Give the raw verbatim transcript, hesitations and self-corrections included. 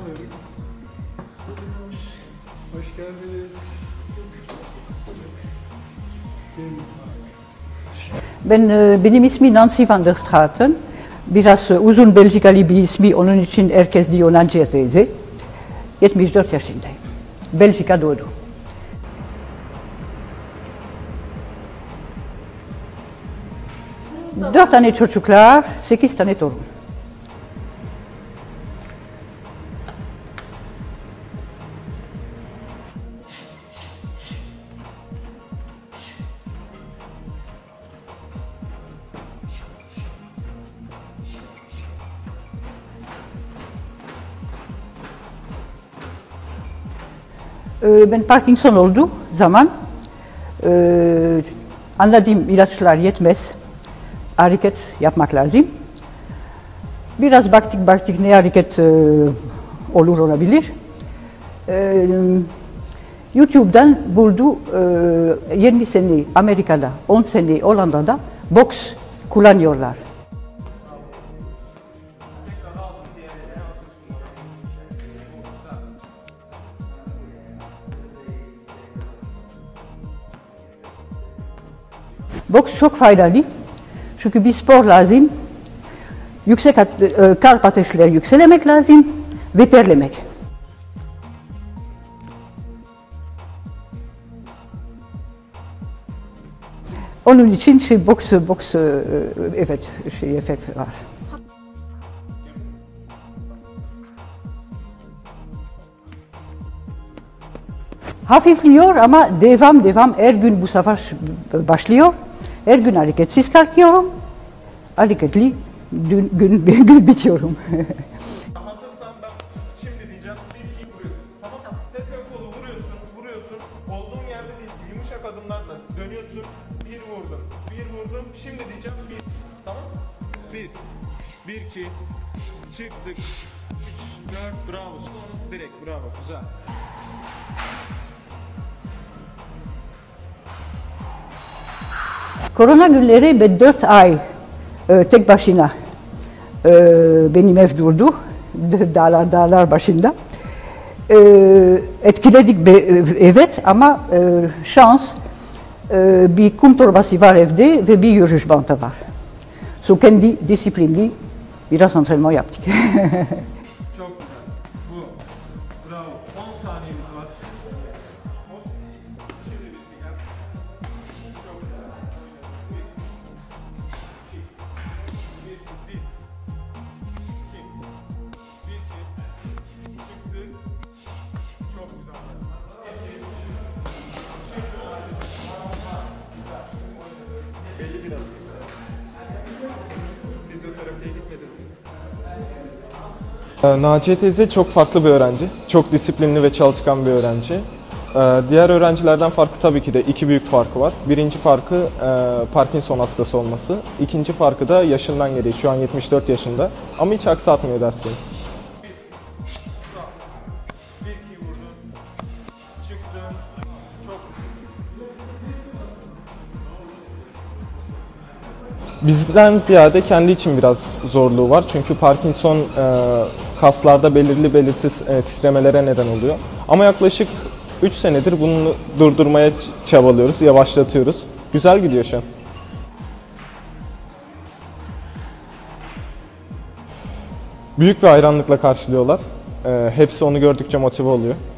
Hoş geldiniz. Ben, benim ismi Nancy van der Straten. Biraz uzun Belçikalı bir ismi, onun için herkes diyor Nancy teyze. yetmiş dört yaşındayım. Belçika doğdu. Dört tane çocuklar, sekiz tane torun. Ben Parkinson oldu zaman ee, anladığım ilaçlar yetmez, hareket yapmak lazım. Biraz baktık baktık ne hareket e, olur olabilir. E, YouTube'dan buldu e, yirmi sene Amerika'da, on sene Hollanda'da boks kullanıyorlar. Boks çok faydalı. Çünkü bir spor lazım. Yüksek at, e, kalp ateşleri yükselemek lazım ve terlemek. Onun için şey boks boks e, evet şey efekt var. Hafifliyor ama devam devam her gün bu savaş başlıyor. Her gün hareketsiz kalkıyorum. Hareketli gün, gün, gün bitiyorum. Hazırsan ben şimdi diyeceğim. Bir iki vuruyorsun. Tamam mı? Tekrar kolu vuruyorsun, vuruyorsun. Olduğun yerde değilsin. Yumuşak adımlarla dönüyorsun. Bir vurdum, bir vurdum. Şimdi diyeceğim bir. Tamam mı? Bir, bir iki. Çıktık. Üç, dört. Bravo. Direkt bravo. Güzel. Korona günleri ben dört ay e, tek başına e, benim ev durdu, dağlar dağlar başında. E, etkiledik be, evet ama e, şans e, bir kum torbası var evde ve bir yürüyüş bandı var. So kendi disiplinli biraz antrenman yaptık. Çok güzel. Bu. Bravo. on saniyemiz var. Şimdi bitti. Gel. Çok güzel. Bir, iki, bir, bir, iki, bir, iki, çıktı. Çok güzel. Belli biraz. Fizyoterapiye gitmedin mi? Naciye teyze çok farklı bir öğrenci. Çok disiplinli ve çalışkan bir öğrenci. Diğer öğrencilerden farkı tabii ki de iki büyük farkı var. Birinci farkı Parkinson hastası olması. İkinci farkı da yaşından geriye. Şu an yetmiş dört yaşında ama hiç aksatmıyor dersini. Bir iki vurdun. Çıktın. Çok. Bizden ziyade kendi için biraz zorluğu var. Çünkü Parkinson kaslarda belirli belirsiz titremelere neden oluyor. Ama yaklaşık üç senedir bunu durdurmaya çabalıyoruz, yavaşlatıyoruz. Güzel gidiyor şu an. Büyük bir hayranlıkla karşılıyorlar. Hepsi onu gördükçe motive oluyor.